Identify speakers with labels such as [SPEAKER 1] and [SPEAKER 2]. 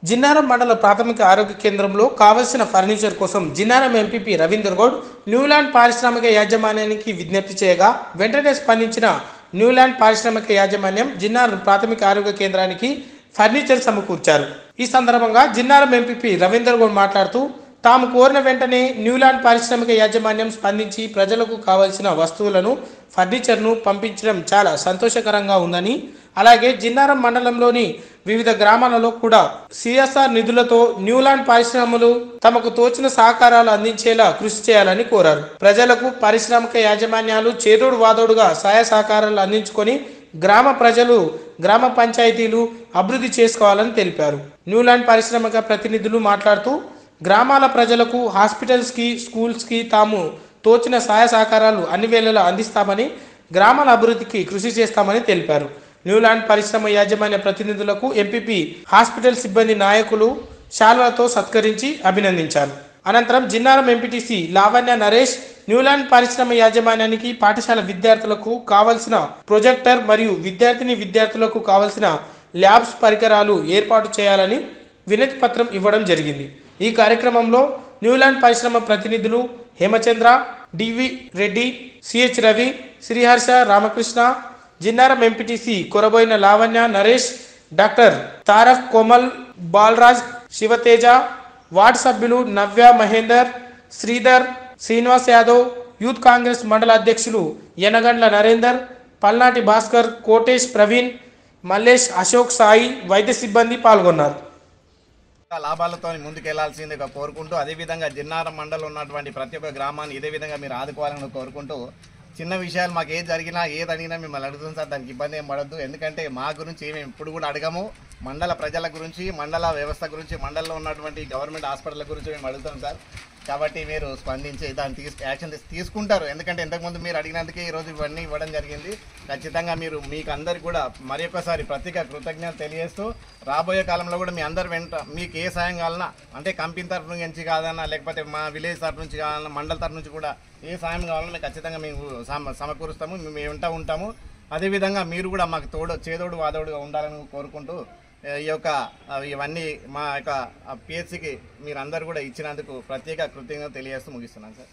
[SPEAKER 1] జిన్నారం మండల ప్రాథమిక ఆరోగ్య కేంద్రంలో కావలసిన ఫర్నిచర్ కోసం జిన్నారం ఎంపీపీ రవీందర్ గౌడ్ న్యూలాండ్ పారిశ్రామిక యాజమాన్యానికి విజ్ఞప్తి చేయగా వెంటనే స్పందించిన న్యూలాండ్ పారిశ్రామిక యాజమాన్యం జిన్నారం ప్రాథమిక ఆరోగ్య కేంద్రానికి ఫర్నిచర్ సమకూర్చారు. ఈ సందర్భంగా జిన్నారం ఎంపీపీ రవీందర్ గౌడ్ మాట్లాడుతూ తాము కోరిన వెంటనే న్యూలాండ్ పారిశ్రామిక యాజమాన్యం స్పందించి ప్రజలకు కావలసిన వస్తువులను ఫర్నిచర్ను పంపించడం చాలా సంతోషకరంగా ఉందని, అలాగే జిన్నారం మండలంలోని వివిధ గ్రామాలలో కూడా సిఎస్ఆర్ నిధులతో న్యూలాండ్ పరిశ్రమలు తమకు తోచిన సహకారాలు అందించేలా కృషి చేయాలని కోరారు. ప్రజలకు పారిశ్రామిక యాజమాన్యాలు చేదోడు వాదోడుగా సహాయ సహకారాలు అందించుకొని గ్రామ ప్రజలు గ్రామ పంచాయతీలు అభివృద్ధి చేసుకోవాలని తెలిపారు. న్యూలాండ్ పారిశ్రామిక ప్రతినిధులు మాట్లాడుతూ గ్రామాల ప్రజలకు హాస్పిటల్స్కి స్కూల్స్కి తాము తోచిన సహాయ సహకారాలు అన్ని వేళలా అందిస్తామని, గ్రామాల అభివృద్ధికి కృషి చేస్తామని తెలిపారు. న్యూలాండ్ పరిశ్రమ యాజమాన్య ప్రతినిధులకు ఎంపీపీ హాస్పిటల్ సిబ్బంది నాయకులు శాల్వాతో సత్కరించి అభినందించారు. అనంతరం జిన్నారం ఎంపీటీసీ లావణ్య నరేష్ న్యూలాండ్ పరిశ్రమ యాజమాన్యానికి పాఠశాల విద్యార్థులకు కావలసిన ప్రొజెక్టర్ మరియు విద్యార్థులకు కావలసిన ల్యాబ్స్ పరికరాలు ఏర్పాటు చేయాలని వినతి పత్రం ఇవ్వడం జరిగింది. ఈ కార్యక్రమంలో న్యూలాండ్ పరిశ్రమ ప్రతినిధులు Hemachandra, DV Reddy, CH Ravi, Sriharsha, Ramakrishna, Jinnaram MPTC Koraboina Lavanya Naresh, doctor Tarak, Komal, Balraj, Shivateja, ward సభ్యులు నవ్య, మహేందర్, శ్రీధర్, శ్రీనివాస్ యాదవ్, యూత్ కాంగ్రెస్ మండల అధ్యక్షులు యనగండ్ల నరేందర్, పల్నాటి భాస్కర్, కోటేష్, ప్రవీణ్, మల్లేష్, అశోక్, సాయి, వైద్య సిబ్బంది పాల్గొన్నారు.
[SPEAKER 2] లాభాలతో ముందుకెళ్లాల్సిందిగా కోరుకుంటూ, అదేవిధంగా జిన్నారం మండలం ఉన్నటువంటి ప్రతి ఒక్క గ్రామాన్ని ఇదే విధంగా మీరు ఆదుకోవాలని కోరుకుంటూ, చిన్న విషయాలు మాకు ఏది జరిగినా ఏది అడిగినా మిమ్మల్ని అడుగుతాం సార్, దానికి ఇబ్బంది ఏం పడద్దు. ఎందుకంటే మా గురించి ఏమి ఎప్పుడు కూడా అడగము. మండల ప్రజల గురించి, మండల వ్యవస్థ గురించి, మండలంలో ఉన్నటువంటి గవర్నమెంట్ హాస్పిటల్ గురించి మేము అడుగుతాం సార్. కాబట్టి మీరు స్పందించి దాన్ని యాక్షన్ తీసుకుంటారు. ఎందుకంటే ఇంతకుముందు మీరు అడిగినందుకే ఈరోజు ఇవన్నీ ఇవ్వడం జరిగింది. ఖచ్చితంగా మీకు అందరికి కూడా మరొకసారి ప్రత్యేక కృతజ్ఞతలు తెలియజేస్తూ, రాబోయే కాలంలో కూడా మీ అందరు వెంట మీకు ఏ సాయం కావాలన్నా, అంటే కంపెనీ తరఫు నుంచి కాదన్నా, లేకపోతే మా విలేజ్ తరఫు నుంచి కావాలన్నా, మండల తరఫు నుంచి కూడా ఏ సాయం కావాలన్నా మేము ఖచ్చితంగా మేము సమకూరుస్తాము, మేము వెంట ఉంటాము. అదేవిధంగా మీరు కూడా మాకు చేదోడు వాదోడుగా ఉండాలని కోరుకుంటూ, ఈ యొక్క ఇవన్నీ మా యొక్క పిహెచ్సికి మీరందరూ కూడా ఇచ్చినందుకు ప్రత్యేక కృతజ్ఞతలు తెలియజేస్తూ ముగిస్తున్నాను సార్.